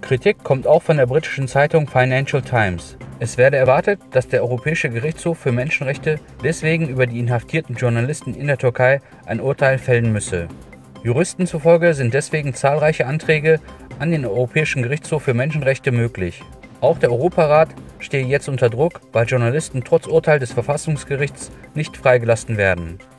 Kritik kommt auch von der britischen Zeitung Financial Times. Es werde erwartet, dass der Europäische Gerichtshof für Menschenrechte deswegen über die inhaftierten Journalisten in der Türkei ein Urteil fällen müsse. Juristen zufolge sind deswegen zahlreiche Anträge an den Europäischen Gerichtshof für Menschenrechte möglich. Auch der Europarat stehe jetzt unter Druck, weil Journalisten trotz Urteil des Verfassungsgerichts nicht freigelassen werden.